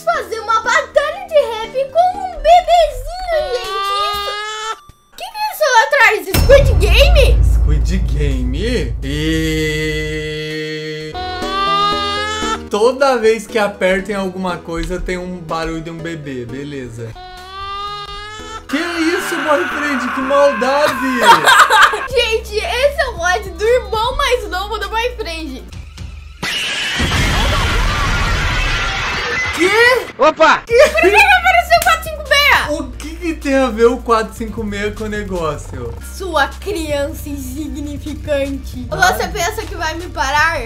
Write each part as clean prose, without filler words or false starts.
fazer uma batalha de rap com um bebezinho, gente. Isso. O que é isso lá atrás? Squid Game? Squid Game? E... toda vez que apertam em alguma coisa tem um barulho de um bebê, beleza. Que isso, boyfriend? Que maldade! Gente, esse é o mod do irmão mais novo do boyfriend. Que? Opa! Por que apareceu 456? O que tem a ver o 456 com o negócio? Sua criança insignificante. Você pensa que vai me parar?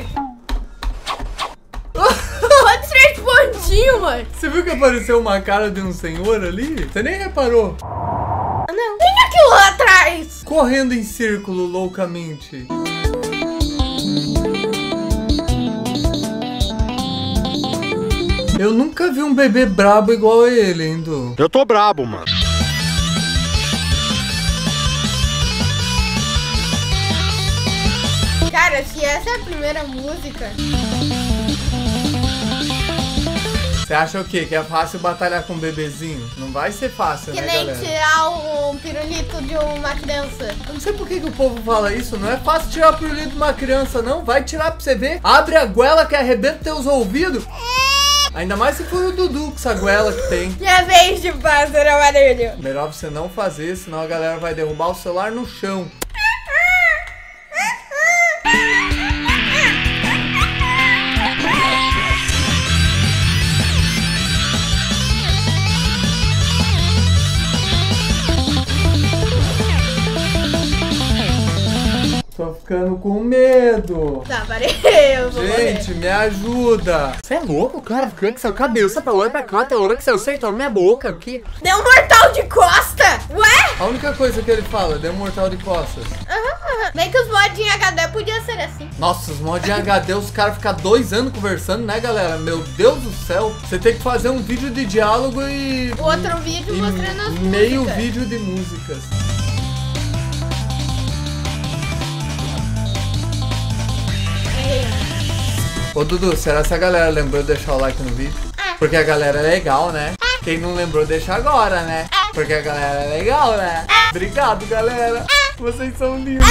Pode 3 pontinhos, mano. Você viu que apareceu uma cara de um senhor ali? Você nem reparou. Não. Tem aquilo lá atrás. Correndo em círculo loucamente. Eu nunca vi um bebê brabo igual a ele, hein, Du? Eu tô brabo, mano. Cara, se essa é a primeira música... Você acha o quê? Que é fácil batalhar com um bebezinho? Não vai ser fácil, Que né, nem galera? tirar um pirulito de uma criança. Eu não sei por que o povo fala isso. Não é fácil tirar o pirulito de uma criança, não. Vai tirar pra você ver. Abre a goela que arrebenta teus ouvidos. Ainda mais se for o Dudu com essa goela que tem. Minha vez de fazer o barulho. Melhor você não fazer, senão a galera vai derrubar o celular no chão. Tô ficando com medo. Tá, parei. Eu vou Gente, me ajuda. Você é louco, cara? Por que seu cabelo? Você pra lá e pra cá, tem hora que você acertou na minha boca aqui. Deu um mortal de costa. Ué? A única coisa que ele fala, deu um mortal de costas. Bem que os mods em HD podia ser assim. Nossa, os mods em HD, os caras ficam 2 anos conversando, né, galera? Meu Deus do céu. Você tem que fazer um vídeo de diálogo e... Outro vídeo mostrando as meio músicas. vídeo de músicas. Ô, Dudu, será que a galera lembrou de deixar o like no vídeo? Porque a galera é legal, né? Quem não lembrou, deixa agora, né? Porque a galera é legal, né? Obrigado, galera. Vocês são lindos.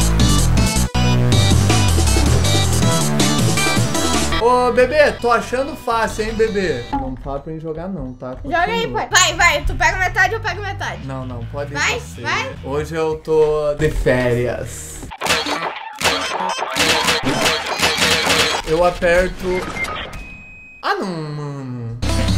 Ô, bebê, tô achando fácil, hein, bebê? Não fala pra gente jogar não, tá? Joga aí, Continua. pai. Vai. Tu pega metade, eu pego metade. Não, pode Vai, ser. vai. Hoje eu tô de férias. Eu aperto... Ah, não, mano.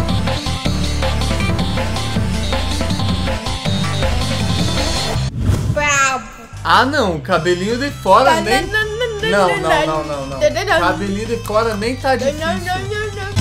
Bravo. Ah, não. Cabelinho de fora nem... Não. Não. Cabelinho de fora nem tá difícil. Não.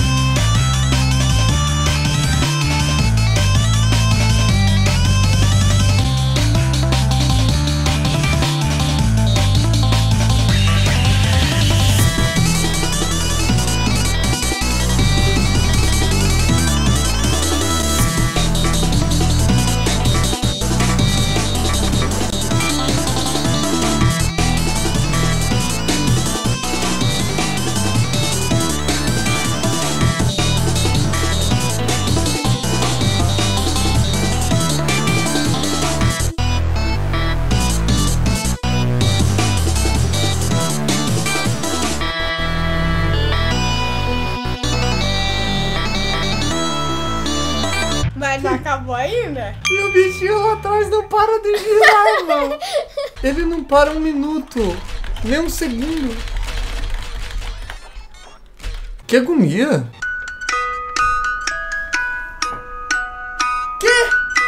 Mas não acabou ainda? E o bichinho lá atrás não para de girar, mano. Ele não para 1 minuto. Nem 1 segundo. Que agonia. Que?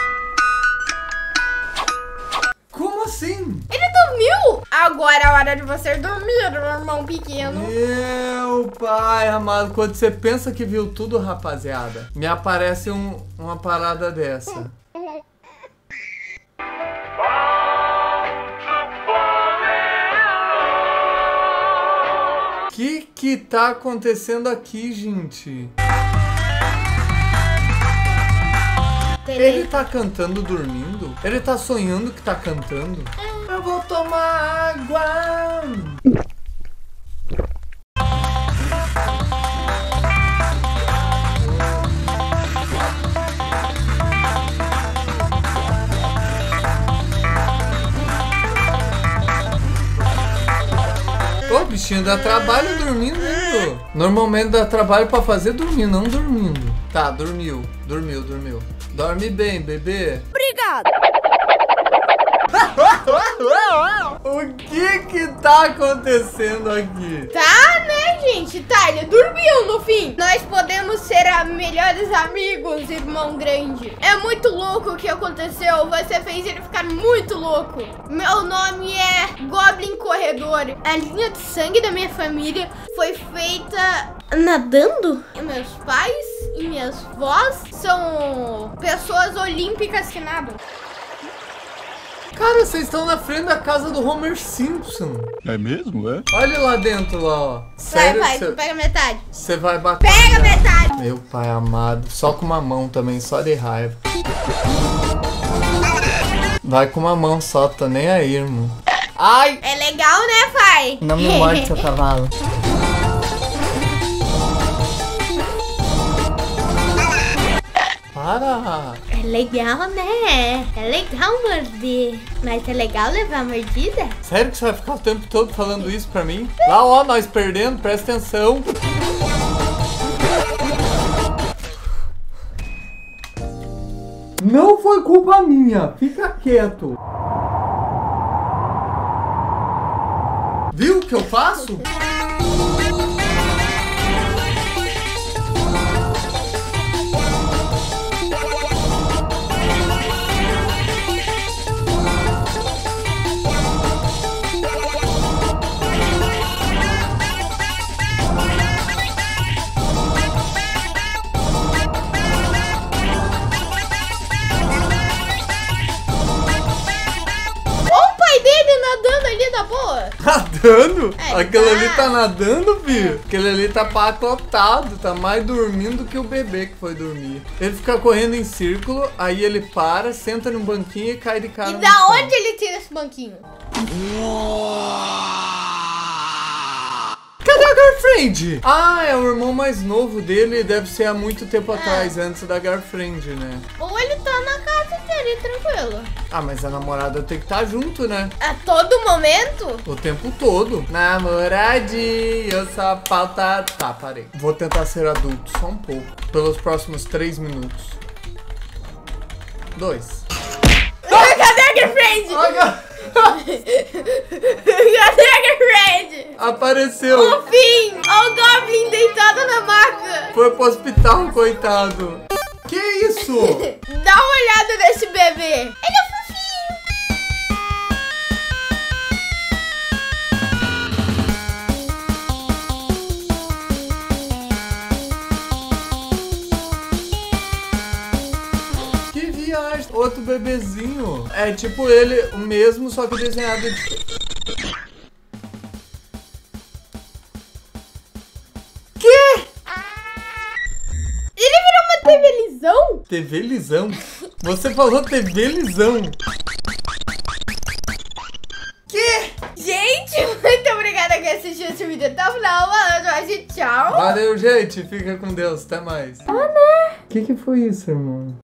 Como assim? Ele dormiu? Agora é a hora de você dormir, meu irmão pequeno. Meu pai amado, quando você pensa que viu tudo, rapaziada, me aparece uma parada dessa. Que tá acontecendo aqui, gente? Ele tá cantando dormindo? Ele tá sonhando que tá cantando? Eu vou tomar água. bichinho dá trabalho dormindo. Normalmente dá trabalho pra fazer dormir, não dormindo. Tá, dormiu. Dorme bem, bebê. Obrigado. O que tá acontecendo aqui? Tá, né, gente? Tá, ele dormiu no fim. Nós podemos ser melhores amigos, irmão grande. É muito louco o que aconteceu. Você fez ele ficar muito louco. Meu nome é Goblin Corredor. A linha de sangue da minha família foi feita nadando. E meus pais e minhas vós são pessoas olímpicas que nadam. Cara, vocês estão na frente da casa do Homer Simpson. É mesmo, é? Olha lá dentro, lá, ó. Sério, Vai, tu pega metade. você vai bater. Pega metade. Meu pai amado. Só com uma mão também, só de raiva. Vai com uma mão só, tô nem aí, irmão. Ai! É legal, né, pai? Não me morde, seu cavalo. Para! É legal, né? É legal morder. Mas é legal levar mordida? Sério que você vai ficar o tempo todo falando isso pra mim? Lá, ó, nós perdendo, presta atenção. Não foi culpa minha, fica quieto. Viu o que eu faço? Nadando ali na boa. Nadando? É, Aquele tá. ali tá nadando, filho? Aquele ali tá pacotado, tá mais dormindo que o bebê que foi dormir. Ele fica correndo em círculo, aí ele para, senta num banquinho e cai de cara E no da chão. onde ele tira esse banquinho? Cadê a Garfield? Ah, é o irmão mais novo dele, deve ser há muito tempo atrás, antes da Garfield, né? Ou ele tá na casa dele, tranquilo. Ah, mas a namorada tem que estar junto, né? A todo momento? O tempo todo. Namoradinho, só falta... Tá, parei. Vou tentar ser adulto, só um pouco. Pelos próximos 3 minutos. 2. Cadê a girlfriend? Cadê a girlfriend? Apareceu. O fim! Olha o Goblin deitado na maca. Foi pro hospital, coitado. Que isso? Dá uma olhada nesse bebê. Ele é fofinho. Que viagem. Outro bebezinho. É tipo ele, o mesmo, só que desenhado de... Ele virou uma TV-lisão? TV Lisão? Você falou TV Lisão. Que? Gente, muito obrigada que assistiu esse vídeo até o final. Boa noite, tchau. Valeu, gente. Fica com Deus. Até mais. Ah, né? Que foi isso, irmão?